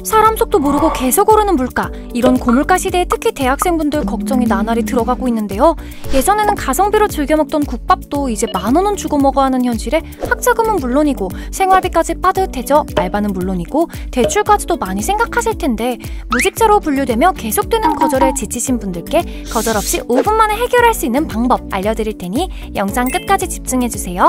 사람 속도 모르고 계속 오르는 물가, 이런 고물가 시대에 특히 대학생분들 걱정이 나날이 들어가고 있는데요. 예전에는 가성비로 즐겨 먹던 국밥도 이제 10,000원은 주고 먹어야 하는 현실에 학자금은 물론이고 생활비까지 빠듯해져 알바는 물론이고 대출까지도 많이 생각하실 텐데, 무직자로 분류되며 계속되는 거절에 지치신 분들께 거절 없이 5분 만에 해결할 수 있는 방법 알려드릴 테니 영상 끝까지 집중해주세요.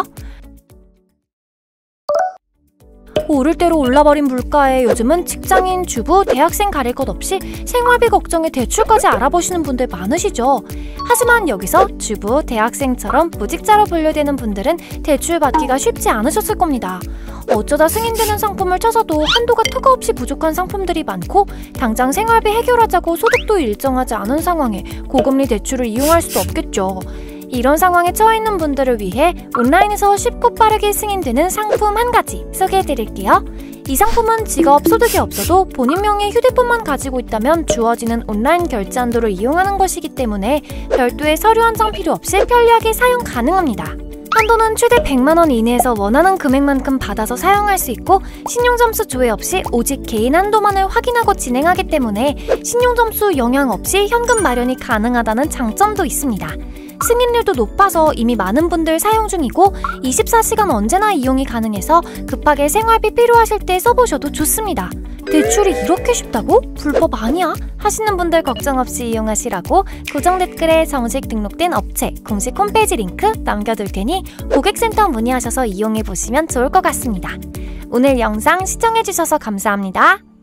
오를 대로 올라버린 물가에 요즘은 직장인, 주부, 대학생 가릴 것 없이 생활비 걱정에 대출까지 알아보시는 분들 많으시죠. 하지만 여기서 주부, 대학생처럼 무직자로 분류되는 분들은 대출 받기가 쉽지 않으셨을 겁니다. 어쩌다 승인되는 상품을 찾아도 한도가 턱없이 부족한 상품들이 많고, 당장 생활비 해결하자고 소득도 일정하지 않은 상황에 고금리 대출을 이용할 수도 없겠죠. 이런 상황에 처해있는 분들을 위해 온라인에서 쉽고 빠르게 승인되는 상품 한 가지 소개해드릴게요. 이 상품은 직업, 소득이 없어도 본인 명의 휴대폰만 가지고 있다면 주어지는 온라인 결제 한도를 이용하는 것이기 때문에 별도의 서류 한 장 필요 없이 편리하게 사용 가능합니다. 한도는 최대 100만원 이내에서 원하는 금액만큼 받아서 사용할 수 있고, 신용점수 조회 없이 오직 개인 한도만을 확인하고 진행하기 때문에 신용점수 영향 없이 현금 마련이 가능하다는 장점도 있습니다. 승인률도 높아서 이미 많은 분들 사용 중이고 24시간 언제나 이용이 가능해서 급하게 생활비 필요하실 때 써보셔도 좋습니다. 대출이 이렇게 쉽다고? 불법 아니야? 하시는 분들 걱정 없이 이용하시라고 고정 댓글에 정식 등록된 업체 공식 홈페이지 링크 남겨둘 테니 고객센터 문의하셔서 이용해보시면 좋을 것 같습니다. 오늘 영상 시청해주셔서 감사합니다.